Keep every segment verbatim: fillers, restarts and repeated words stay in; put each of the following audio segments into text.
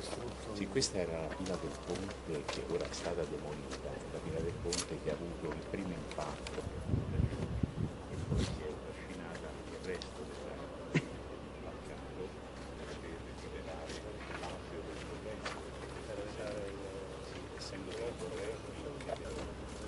Sì, questa era la pila del ponte che ora è stata demolita, la pila del ponte che ha avuto il primo impatto e poi si è trascinata il resto della, del mercato per rivelare l'auge del problema. Sì, essendo tre governi che abbiamo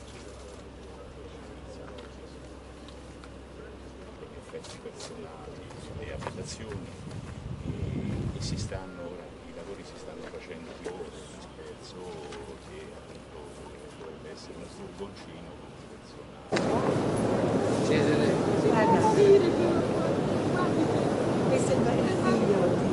con effetti personali e abitazioni e, e si stanno ora, i lavori si stanno facendo di ora, un pezzo che appunto dovrebbe essere un furgoncino con dimensionale. Guarda, questo è il bagaglio.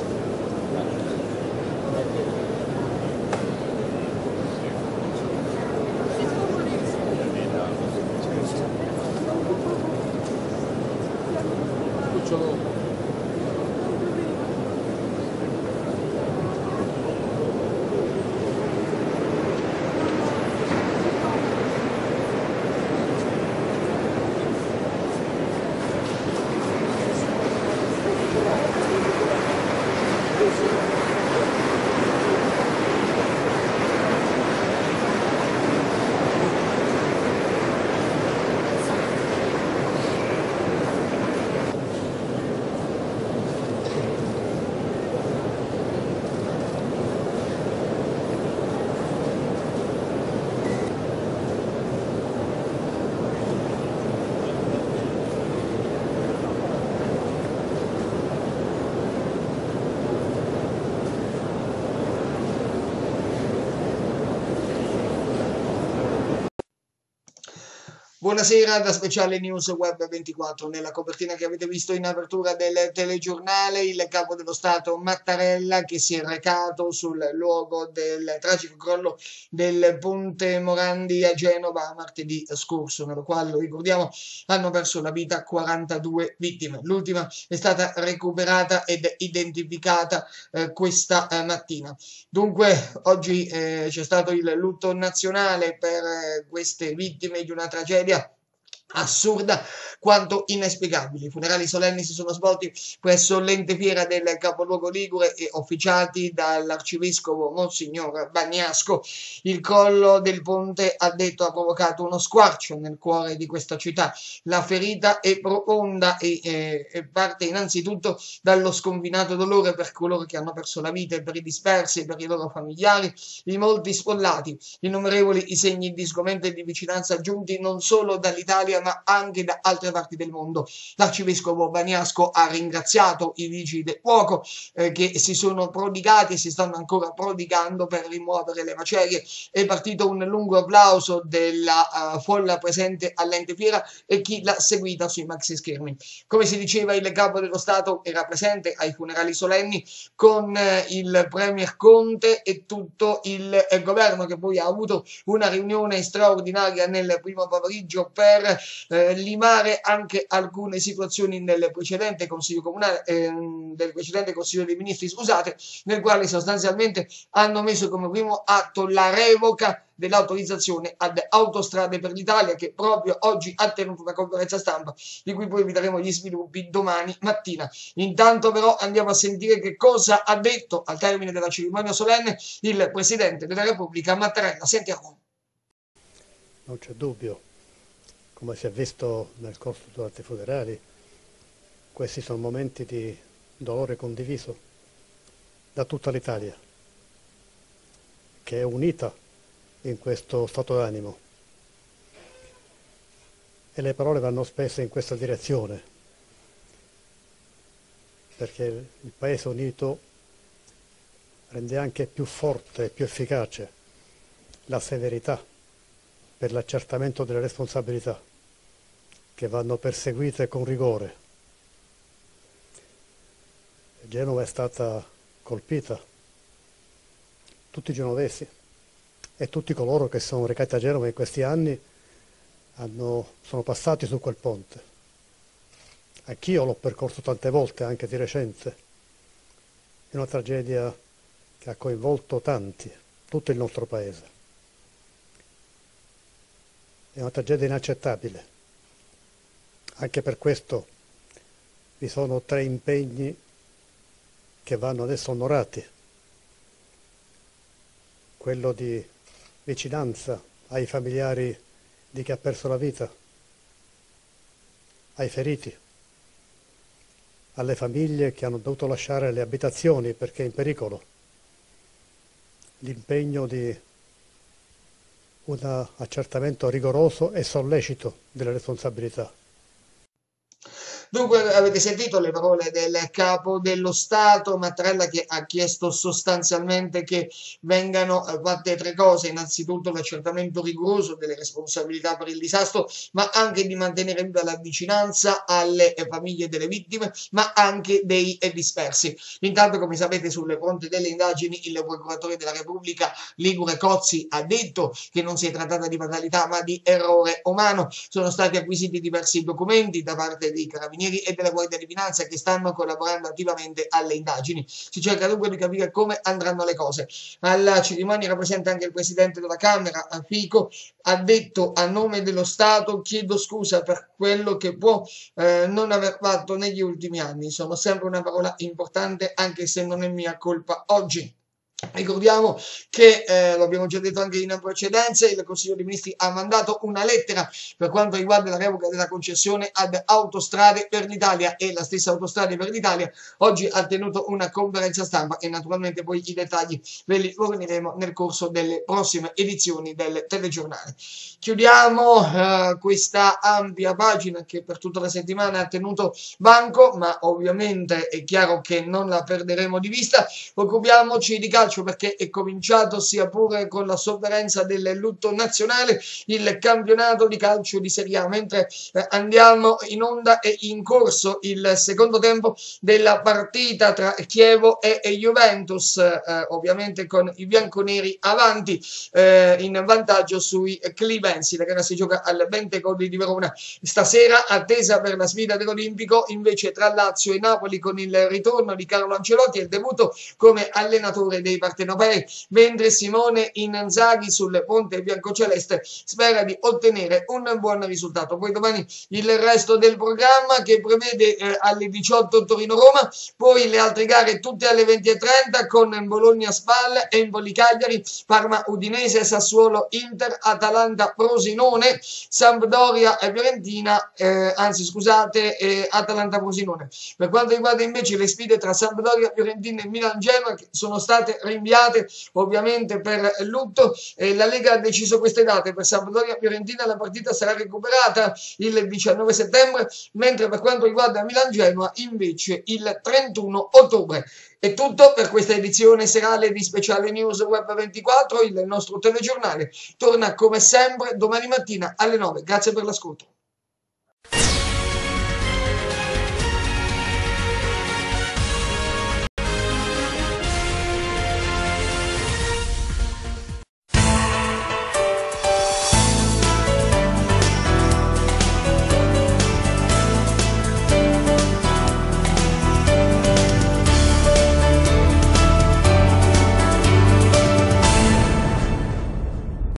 Buonasera da Speciale News Web ventiquattro. Nella copertina che avete visto in apertura del telegiornale, il capo dello Stato Mattarella che si è recato sul luogo del tragico crollo del ponte Morandi a Genova martedì scorso, nello quale, lo ricordiamo, hanno perso la vita quarantadue vittime. L'ultima è stata recuperata ed identificata eh, questa eh, mattina. Dunque, oggi eh, c'è stato il lutto nazionale per eh, queste vittime di una tragedia assurda quanto inesplicabili. I funerali solenni si sono svolti presso l'ente fiera del capoluogo ligure e officiati dall'arcivescovo Monsignor Bagnasco. Il crollo del ponte, ha detto, ha provocato uno squarcio nel cuore di questa città. La ferita è profonda e, eh, e parte innanzitutto dallo sconfinato dolore per coloro che hanno perso la vita e per i dispersi e per i loro familiari, i molti sfollati, innumerevoli i segni di sgomento e di vicinanza giunti non solo dall'Italia ma anche da altre parti del mondo. L'arcivescovo Bagnasco ha ringraziato i vigili del fuoco eh, che si sono prodigati e si stanno ancora prodigando per rimuovere le macerie. È partito un lungo applauso della uh, folla presente all'ente fiera e chi l'ha seguita sui maxi schermi. Come si diceva, il capo dello Stato era presente ai funerali solenni con eh, il premier Conte e tutto il eh, governo, che poi ha avuto una riunione straordinaria nel primo pomeriggio per eh, limare anche alcune situazioni nel precedente consiglio comunale, eh, del precedente consiglio dei ministri, scusate, nel quale sostanzialmente hanno messo come primo atto la revoca dell'autorizzazione ad Autostrade per l'Italia, che proprio oggi ha tenuto una conferenza stampa di cui poi vi daremo gli sviluppi domani mattina. Intanto però andiamo a sentire che cosa ha detto al termine della cerimonia solenne il Presidente della Repubblica Mattarella. Sentiamo. Non c'è dubbio, come si è visto nel corso durante i funerali, questi sono momenti di dolore condiviso da tutta l'Italia, che è unita in questo stato d'animo. E le parole vanno spese in questa direzione, perché il Paese unito rende anche più forte e più efficace la severità per l'accertamento delle responsabilità, che vanno perseguite con rigore. Genova è stata colpita, tutti i genovesi e tutti coloro che sono recati a Genova in questi anni hanno, sono passati su quel ponte. Anch'io l'ho percorso tante volte, anche di recente. È una tragedia che ha coinvolto tanti, tutto il nostro paese. È una tragedia inaccettabile. Anche per questo vi sono tre impegni che vanno adesso onorati. quello di vicinanza ai familiari di chi ha perso la vita, ai feriti, alle famiglie che hanno dovuto lasciare le abitazioni perché è in pericolo, l'impegno di un accertamento rigoroso e sollecito delle responsabilità. Dunque avete sentito le parole del capo dello Stato Mattarella, che ha chiesto sostanzialmente che vengano fatte tre cose: innanzitutto l'accertamento rigoroso delle responsabilità per il disastro, ma anche di mantenere viva la vicinanza alle famiglie delle vittime, ma anche dei dispersi. Intanto, come sapete, sulle fronte delle indagini il procuratore della Repubblica Ligure Cozzi ha detto che non si è trattata di fatalità ma di errore umano. Sono stati acquisiti diversi documenti da parte dei carabinieri e della Guardia di Finanza, che stanno collaborando attivamente alle indagini. Si cerca dunque di capire come andranno le cose. Alla cerimonia era presente anche il presidente della Camera, Fico. Ha detto a nome dello Stato: chiedo scusa per quello che può eh, non aver fatto negli ultimi anni. Sono sempre una parola importante, anche se non è mia colpa oggi. Ricordiamo che, eh, lo abbiamo già detto anche in precedenza, il Consiglio dei Ministri ha mandato una lettera per quanto riguarda la revoca della concessione ad Autostrade per l'Italia, e la stessa Autostrade per l'Italia oggi ha tenuto una conferenza stampa, e naturalmente poi i dettagli ve li forniremo nel corso delle prossime edizioni del telegiornale. Chiudiamo eh, questa ampia pagina che per tutta la settimana ha tenuto banco, ma ovviamente è chiaro che non la perderemo di vista. Occupiamoci di calcio, perché è cominciato, sia pure con la sofferenza del lutto nazionale, il campionato di calcio di Serie A, mentre eh, andiamo in onda e in corso il secondo tempo della partita tra Chievo e, e Juventus, eh, ovviamente con i bianconeri avanti eh, in vantaggio sui clivensi. La gara si gioca al Bentegodi di Verona stasera, attesa per la sfida dell'Olimpico invece tra Lazio e Napoli, con il ritorno di Carlo Ancelotti e il debutto come allenatore dei partenopei, mentre Simone Inzaghi sul ponte biancoceleste spera di ottenere un buon risultato. Poi domani il resto del programma, che prevede eh, alle diciotto Torino-Roma, poi le altre gare tutte alle venti e trenta con Bologna-Spal, Empoli-Cagliari, Parma-Udinese, Sassuolo-Inter, Atalanta-Frosinone, Sampdoria e Fiorentina, eh, anzi scusate, eh, Atalanta-Frosinone. Per quanto riguarda invece le sfide tra Sampdoria, Fiorentina e Milan-Genoa, che sono state rinviate ovviamente per lutto, eh, la Lega ha deciso queste date: per Sampdoria Fiorentina la partita sarà recuperata il diciannove settembre, mentre per quanto riguarda Milan Genoa invece il trentuno ottobre. È tutto per questa edizione serale di Speciale News Web ventiquattro. Il nostro telegiornale torna come sempre domani mattina alle nove. Grazie per l'ascolto.